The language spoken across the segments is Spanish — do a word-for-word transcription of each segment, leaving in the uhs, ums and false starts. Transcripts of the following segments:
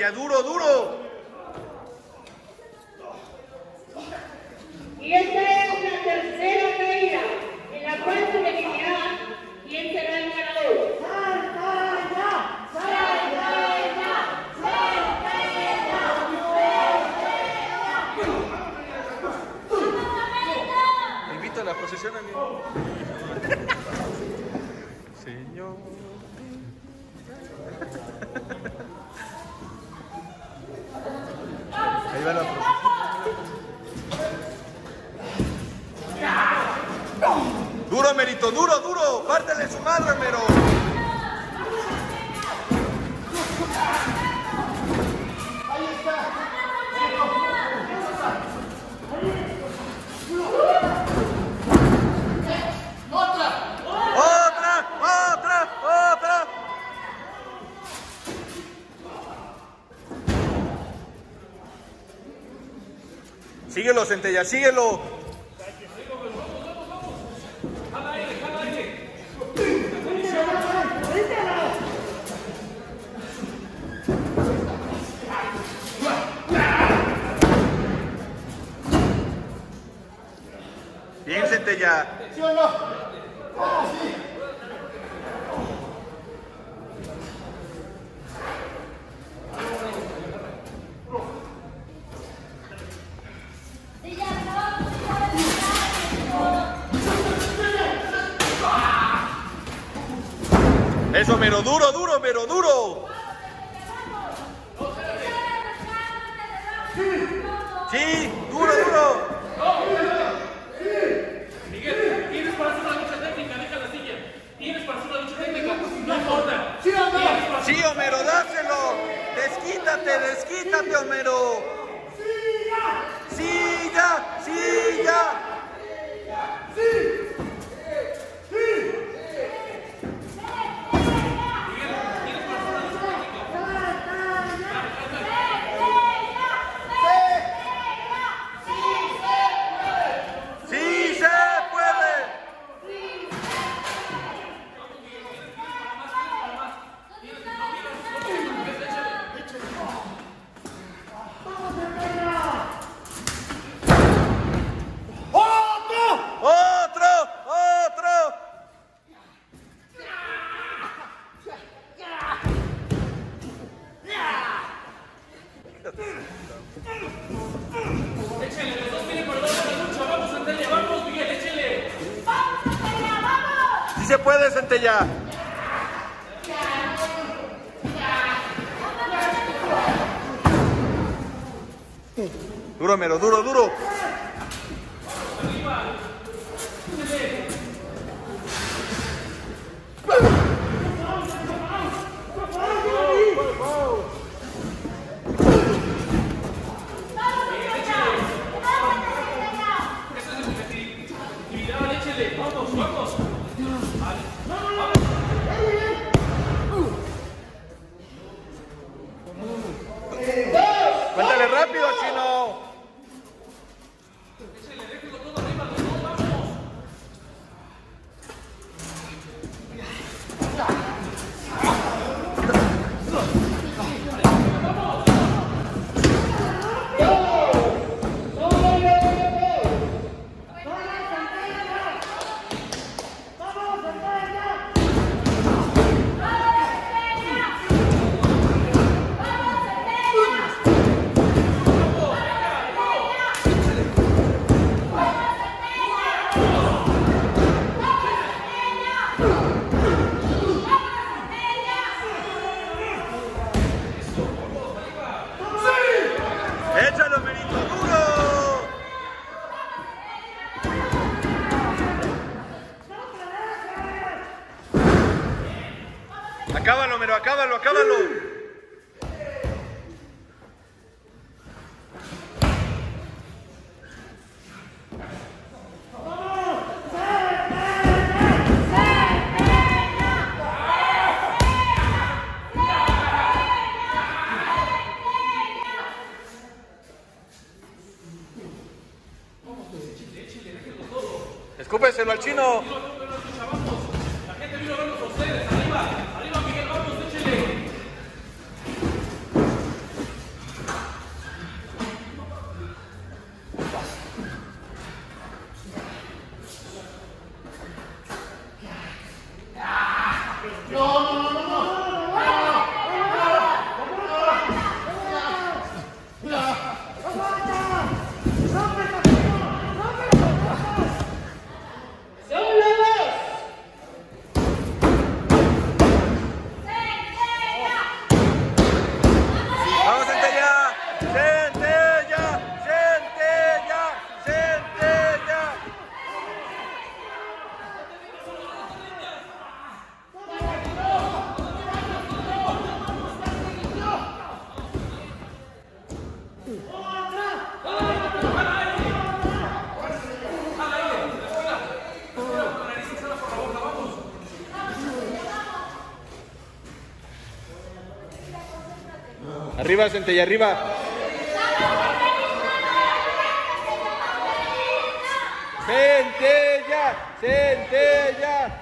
Centella, duro, duro. Y esta es la tercera caída, en la cual se definirá quién será el ganador. ¡Centella! ¡Centella! ¡Centella! Me invito a la procesión, amigo. Señor. Ahí va la procesión. Duro, Merito, duro, duro. Pártele su madre, Mero. Ahí está. Otra. Otra, otra, otra. Síguelo, Centella, síguelo. Bien, Centella. ¿Sí o no? Ah, sí. Eso, Mero, duro, duro, Mero, duro. Sí, duro, duro. Miguel, tienes para hacer una lucha técnica, deja la silla. Tienes para hacer una lucha técnica, no importa. ¿Sí o no? Sí, Homero, dáselo. Desquítate, desquítate, Homero. Sí, ya, sí, ya. Sí se puede. ¡Otro! ¡Otro! Échale, los dos tienen para dar la lucha. Vamos, Centella, vamos, Miguel, échale. ¡Vamos, Centella, vamos! Sí se puede, Centella. Duro, Mero, duro, duro. Esa es la efectividad, échale. Vamos, vamos. Cuéntale rápido, Chino. Échale, déjalo todo arriba, los dos, vamos. Échalo, Merito, duro. Acábalo, Mero, acábalo, acábalo. Escúpeselo al Chino. La gente vino a verlos a ustedes. Arriba, arriba, Miguel, vamos, échale. Arriba, Centella, arriba. Centella, Centella.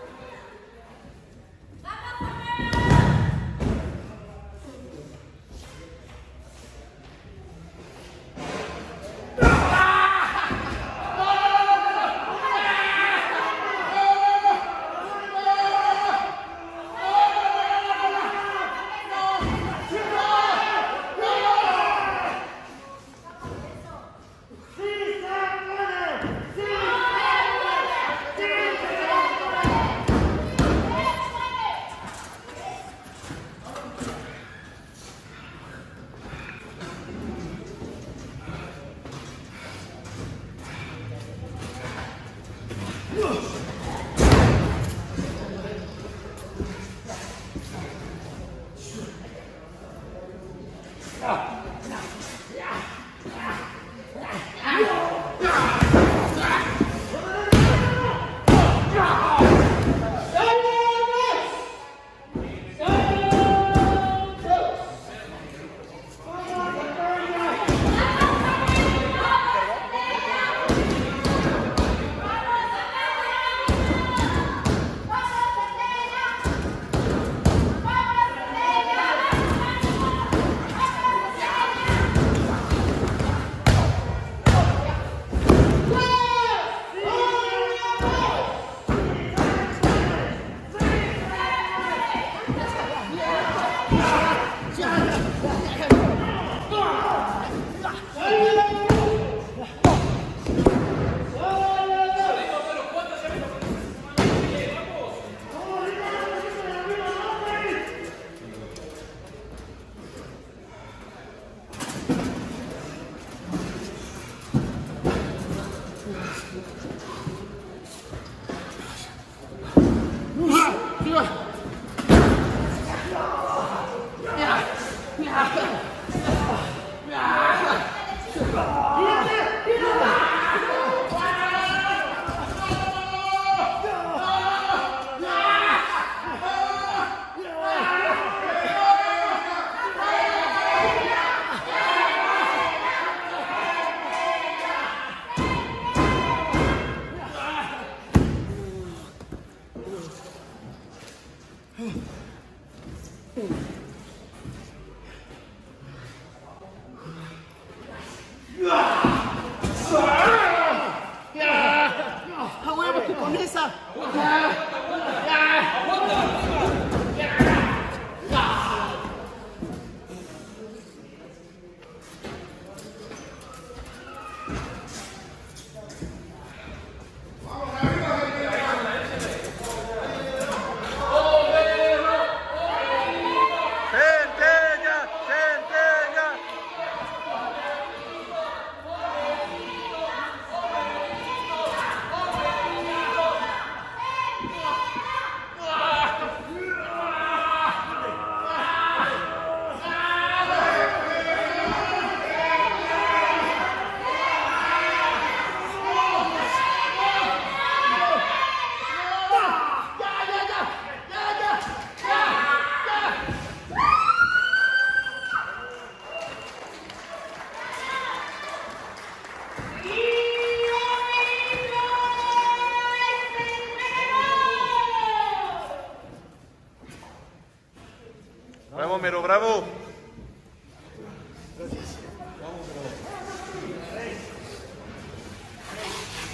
Bravo, Mero, bravo.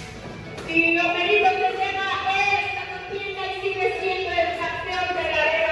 Y lo que digo que tema esta contienda y sigue siendo el campeón de la guerra.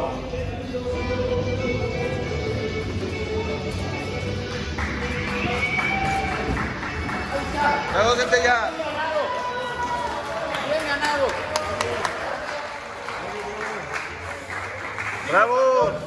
Bravo, Centella. Bien ganado. Bravo.